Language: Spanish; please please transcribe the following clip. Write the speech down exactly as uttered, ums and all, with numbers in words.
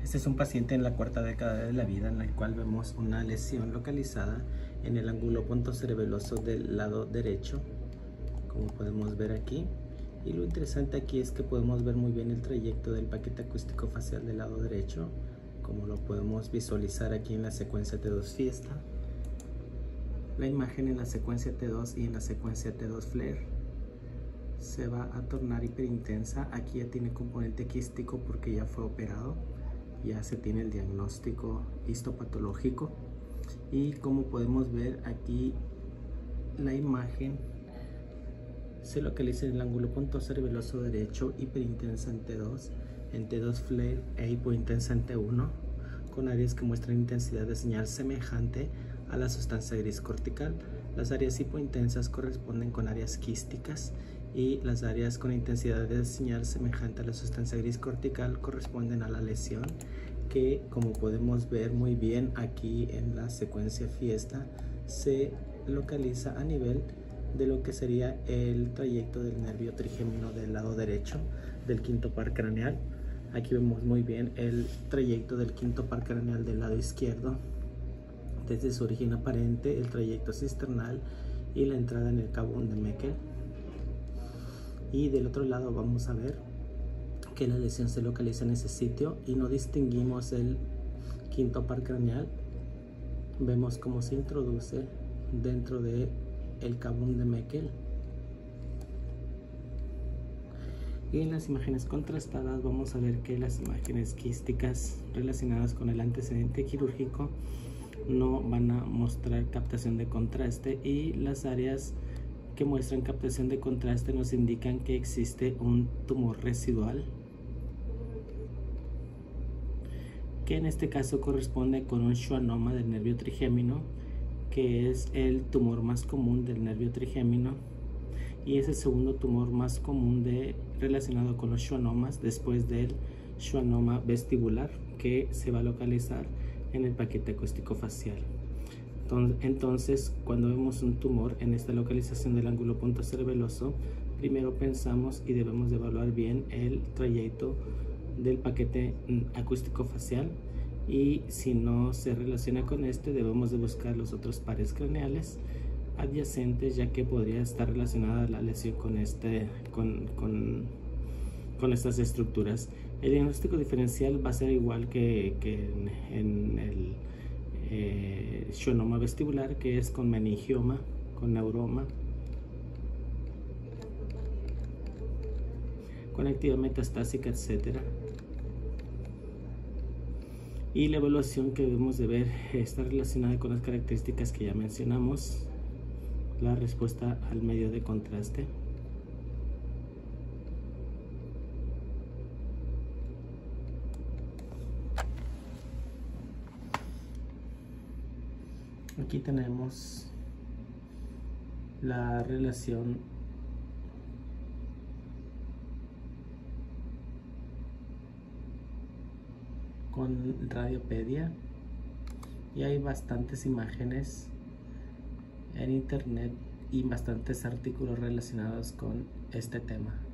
Este es un paciente en la cuarta década de la vida en la cual vemos una lesión localizada en el ángulo pontocerebeloso del lado derecho, como podemos ver aquí. Y lo interesante aquí es que podemos ver muy bien el trayecto del paquete acústico facial del lado derecho, como lo podemos visualizar aquí en la secuencia T dos Fiesta. La imagen en la secuencia T dos y en la secuencia T dos Flare se va a tornar hiperintensa. Aquí ya tiene componente quístico porque ya fue operado, ya se tiene el diagnóstico histopatológico. Y como podemos ver aquí, la imagen se localiza en el ángulo pontocerebeloso derecho, hiperintensa en T dos, en T dos Flare e hipointensa en T uno, con áreas que muestran intensidad de señal semejante a la sustancia gris cortical. Las áreas hipointensas corresponden con áreas quísticas y las áreas con intensidad de señal semejante a la sustancia gris cortical corresponden a la lesión, que como podemos ver muy bien aquí en la secuencia Fiesta se localiza a nivel de lo que sería el trayecto del nervio trigémino del lado derecho del quinto par craneal. Aquí vemos muy bien el trayecto del quinto par craneal del lado izquierdo, desde su origen aparente, el trayecto cisternal y la entrada en el cabo de Meckel. Y del otro lado vamos a ver que la lesión se localiza en ese sitio y no distinguimos el quinto par craneal. Vemos cómo se introduce dentro de el cabo de Meckel. Y en las imágenes contrastadas vamos a ver que las imágenes quísticas relacionadas con el antecedente quirúrgico no van a mostrar captación de contraste, y las áreas que muestran captación de contraste nos indican que existe un tumor residual, que en este caso corresponde con un schwannoma del nervio trigémino, que es el tumor más común del nervio trigémino y es el segundo tumor más común de, relacionado con los schwannomas, después del schwannoma vestibular, que se va a localizar en el paquete acústico facial. Entonces, cuando vemos un tumor en esta localización del ángulo pontocerebeloso, primero pensamos y debemos de evaluar bien el trayecto del paquete acústico facial, y si no se relaciona con este, debemos de buscar los otros pares craneales adyacentes, ya que podría estar relacionada la lesión con, este, con, con, con estas estructuras. El diagnóstico diferencial va a ser igual que, que en, en el eh, schwannoma vestibular, que es con meningioma, con neuroma, con actividad metastásica, etcétera. Y la evaluación que debemos de ver está relacionada con las características que ya mencionamos, la respuesta al medio de contraste, aquí tenemos la relación con Radiopedia, y hay bastantes imágenes en internet y bastantes artículos relacionados con este tema.